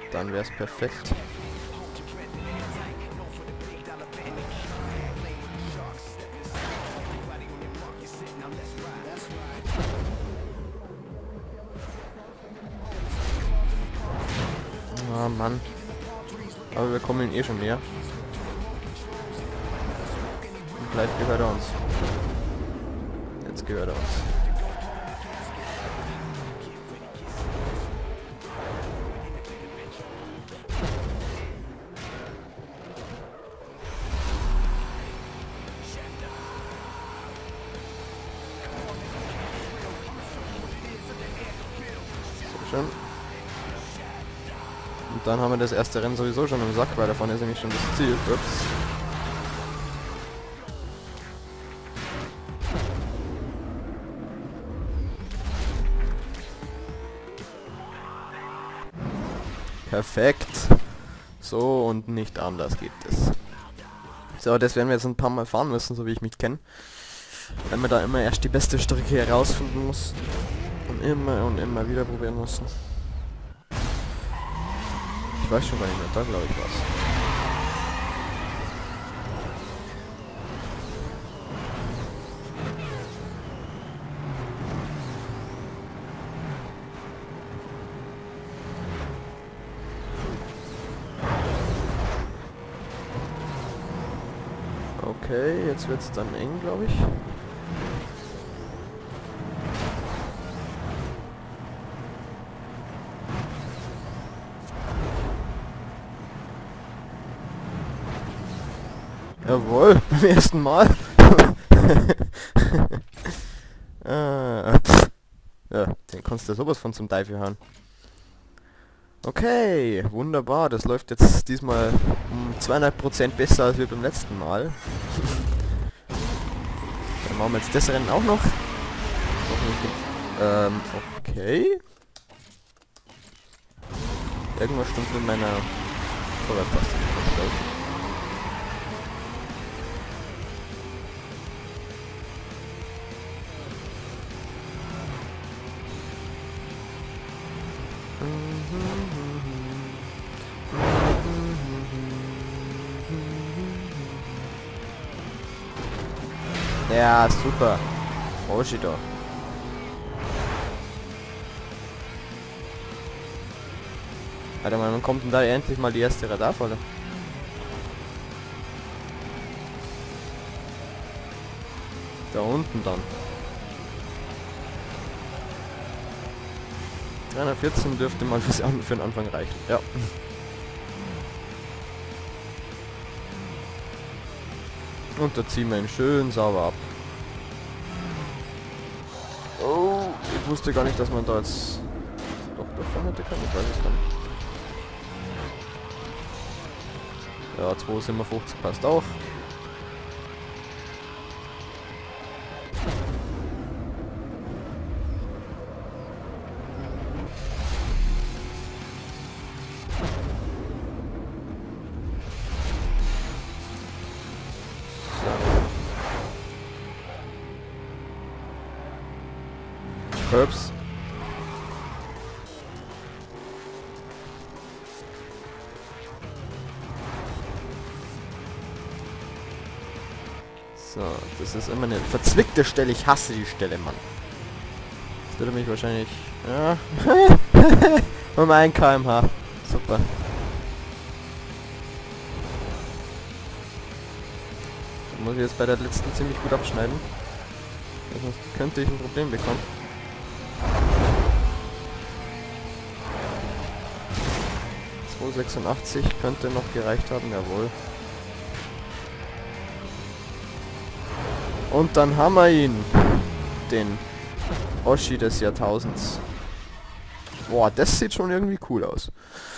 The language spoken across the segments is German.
Dann wäre es perfekt. Ah, Mann. Aber wir kommen eh schon näher. Und gleich gehört er uns. Jetzt gehört er uns. Sehr schön. Und dann haben wir das erste Rennen sowieso schon im Sack, weil davon ist nämlich schon das Ziel. Ups. Perfekt. So und nicht anders geht es. So, das werden wir jetzt ein paar Mal fahren müssen, so wie ich mich kenne. Weil man da immer erst die beste Strecke herausfinden muss. Und immer wieder probieren müssen. Ich weiß schon gar nicht mehr, da glaube ich was. Okay, jetzt wird es dann eng, glaube ich. Jawohl, beim ersten Mal. Ja, den kannst du sowas von zum Teufel hauen. Okay, wunderbar. Das läuft jetzt diesmal um 200% besser als wir beim letzten Mal. Dann machen wir jetzt das Rennen auch noch. Okay. Irgendwas stimmt mit meiner Vorwärtstaste nicht, glaube ich. Ja, super. Oshida. Warte mal, wann kommt denn da endlich mal die erste Radarfalle? Da unten dann. 314 dürfte mal für den Anfang reichen. Ja. Und da ziehen wir ihn schön sauber ab. Oh, ich wusste gar nicht, dass man da jetzt doch davon hätte können. Ich weiß es gar nicht. Ja, 257 passt auch. Ups. So, das ist immer eine verzwickte Stelle. Ich hasse die Stelle, Mann. Das würde mich wahrscheinlich... Ja. Um 1 km/h. Super. Dann muss ich jetzt bei der letzten ziemlich gut abschneiden. Sonst könnte ich ein Problem bekommen. ...286 könnte noch gereicht haben, jawohl. Und dann haben wir ihn. Den Oschi des Jahrtausends. Boah, das sieht schon irgendwie cool aus.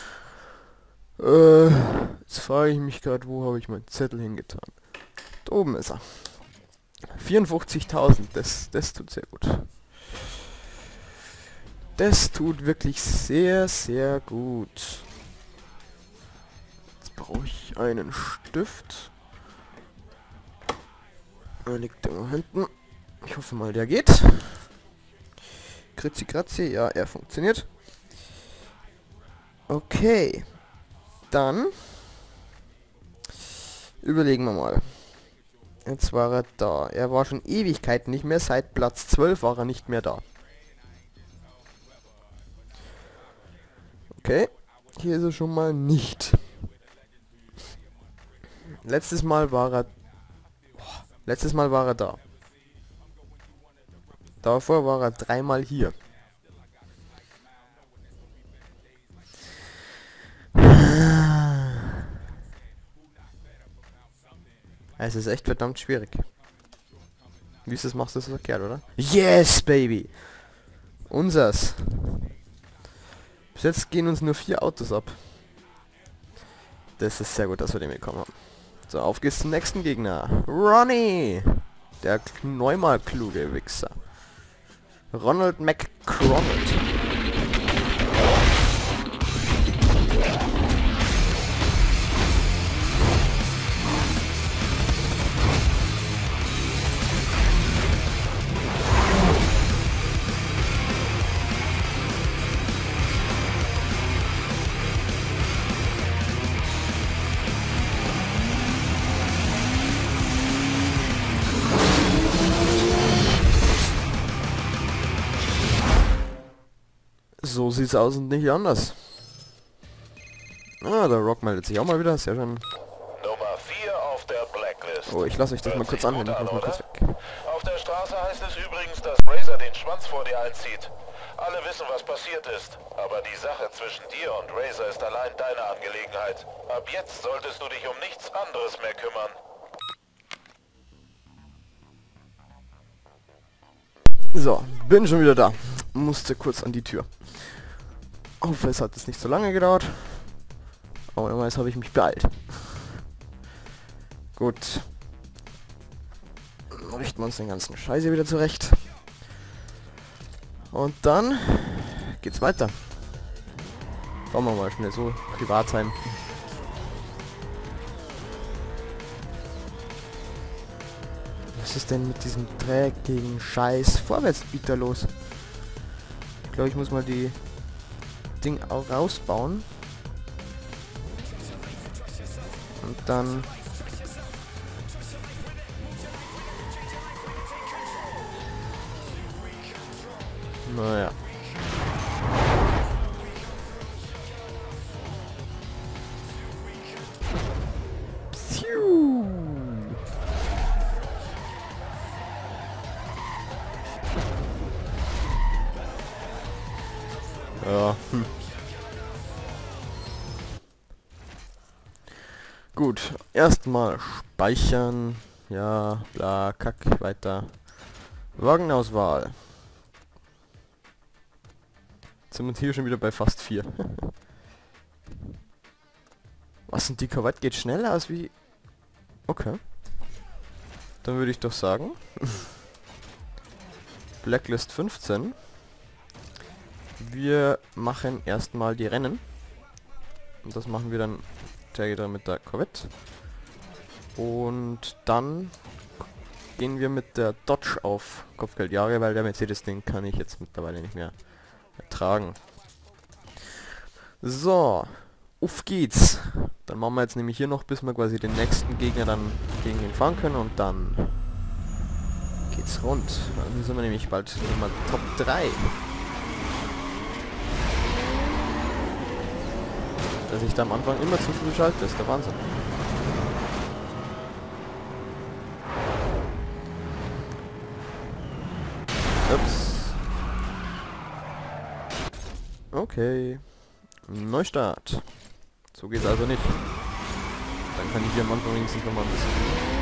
Jetzt frage ich mich gerade, wo habe ich meinen Zettel hingetan? Da oben ist er. 54.000, das tut sehr gut. Das tut wirklich sehr, sehr gut. Jetzt brauche ich einen Stift. Er liegt da hinten. Ich hoffe mal, der geht. Kritzi kratzi, ja, er funktioniert. Okay. Dann überlegen wir mal. Jetzt war er da. Er war schon Ewigkeiten nicht mehr. Seit Platz 12 war er nicht mehr da. Okay. Hier ist er schon mal nicht. Letztes Mal war er... Letztes Mal war er da. Davor war er dreimal hier. Es ist echt verdammt schwierig. Wie es das machst, ist verkehrt, oder? Yes, baby! Unsers. Bis jetzt gehen uns nur 4 Autos ab. Das ist sehr gut, dass wir den bekommen haben. So, auf geht's zum nächsten Gegner. Ronnie! Der neunmal kluge Wichser. Ronald McCronald. So sieht's aus und nicht anders. Ah, der Rock meldet sich auch mal wieder. Sehr schön. Nummer 4 auf der Blacklist. Oh, ich lasse euch das mal kurz anhören. Ich muss mal kurz weg. Auf der Straße heißt es übrigens, dass Razor den Schwanz vor dir einzieht. Alle wissen, was passiert ist. Aber die Sache zwischen dir und Razor ist allein deine Angelegenheit. Ab jetzt solltest du dich um nichts anderes mehr kümmern. So, bin schon wieder da. Musste kurz an die Tür. Hoffe, es hat jetzt nicht so lange gedauert. Aber damals habe ich mich beeilt. Gut. Dann richten wir uns den ganzen Scheiße wieder zurecht. Und dann geht's weiter. Fahren wir mal schnell so Privatheim. Was ist denn mit diesem dreckigen Scheiß Vorwärtsbieter los? Ich glaube, ich muss mal die Ding auch rausbauen. Und dann... Naja. Psiu. Ja. Gut, erstmal speichern. Ja, bla, kack, weiter. Wagenauswahl. Jetzt sind wir hier schon wieder bei fast 4. Was sind die Korvette geht schneller als wie... Okay. Dann würde ich doch sagen... Blacklist 15. Wir machen erstmal die Rennen. Und das machen wir dann mit der Corvette. Und dann gehen wir mit der Dodge auf Kopfgeldjahre, weil der Mercedes, den kann ich jetzt mittlerweile nicht mehr ertragen. So, auf geht's. Dann machen wir jetzt nämlich hier noch, bis wir quasi den nächsten Gegner dann gegen ihn fahren können und dann geht's rund. Dann sind wir nämlich bald Nummer Top 3. Dass ich da am Anfang immer zu früh schalte, ist der Wahnsinn. Ups. Okay. Neustart. So geht's also nicht. Dann kann ich hier am Anfang wenigstens nochmal ein bisschen...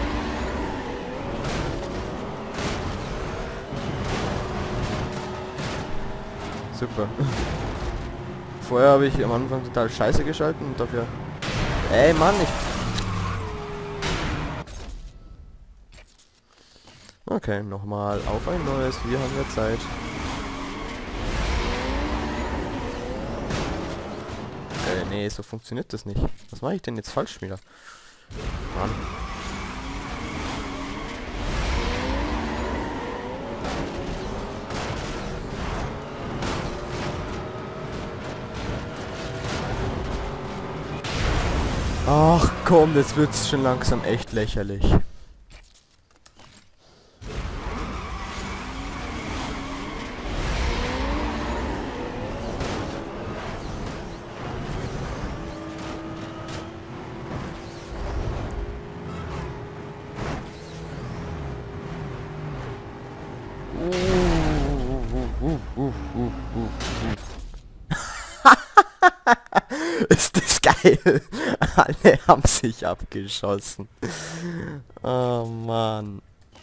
Super. Vorher habe ich am Anfang total scheiße geschalten und dafür... Ey Mann, ich... Okay, nochmal auf ein neues. Wir haben ja Zeit. Nee, so funktioniert das nicht. Was mache ich denn jetzt falsch wieder? Mann. Ach komm, jetzt wird's schon langsam echt lächerlich. Ist das geil? Alle haben sich abgeschossen. Oh Mann.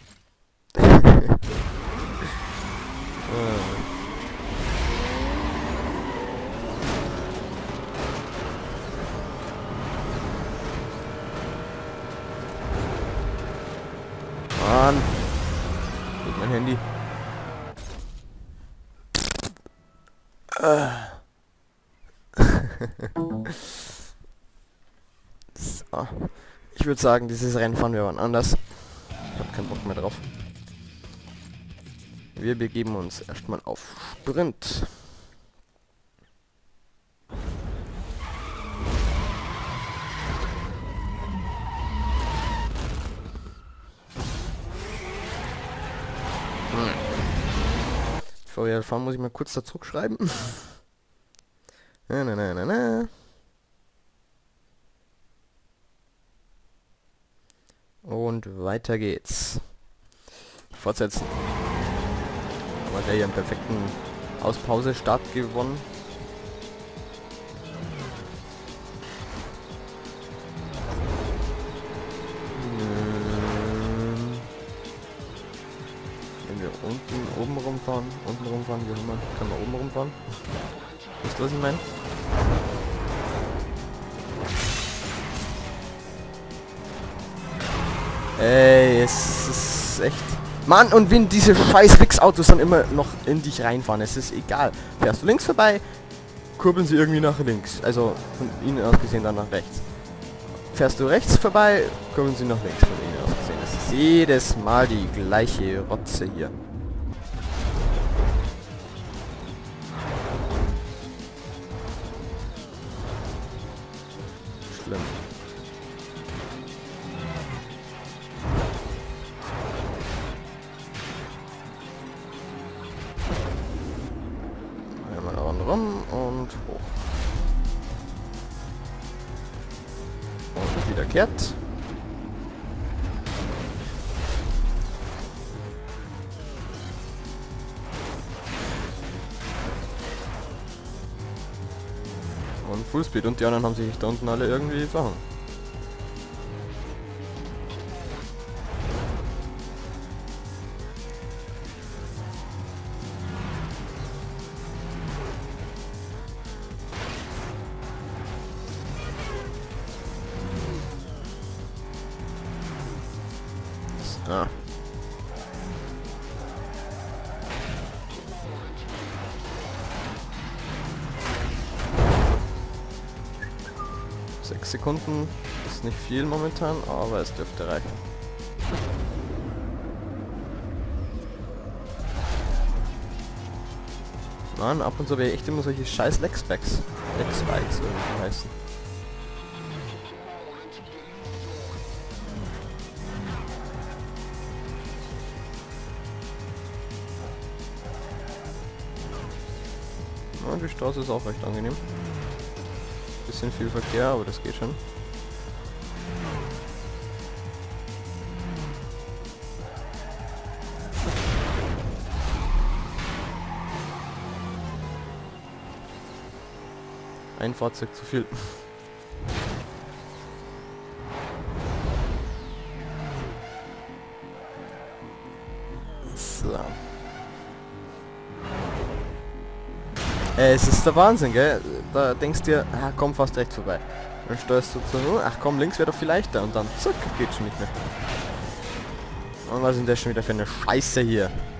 Mann. Mit mein Handy. So. Ich würde sagen, dieses Rennen fahren wir wann anders. Ich habe keinen Bock mehr drauf. Wir begeben uns erstmal auf Sprint. Bevor wir fahren, muss ich mal kurz dazu schreiben. Na. Und weiter geht's. Fortsetzen. Haben wir hier einen perfekten Auspause-Start gewonnen. Wenn wir oben rumfahren, unten rumfahren, wie auch immer, können wir oben rumfahren. Wisst ihr, was ich meine? Ey, es ist echt... Mann, und wenn diese scheiß Wichsautos dann immer noch in dich reinfahren, es ist egal. Fährst du links vorbei, kurbeln sie irgendwie nach links. Also von ihnen aus gesehen dann nach rechts. Fährst du rechts vorbei, kurbeln sie nach links von ihnen aus gesehen. Es ist jedes Mal die gleiche Rotze hier. Schlimm. Rum und hoch. Und wieder kehrt. Und Fullspeed, und die anderen haben sich da unten alle irgendwie verhangen. Ah. Sechs Sekunden ist nicht viel momentan, aber es dürfte reichen. Mann, ab und zu wäre echt immer solche scheiß Leg-Spikes irgendwie heißen. Ja, die Straße ist auch recht angenehm. Bisschen viel Verkehr, aber das geht schon. Ein Fahrzeug zu viel. So. Es ist der Wahnsinn, gell? Da denkst du dir, ah, komm fast rechts vorbei. Dann steuerst du zu, ach komm, links wäre doch viel leichter, und dann zack, geht schon nicht mehr. Und was ist denn das schon wieder für eine Scheiße hier?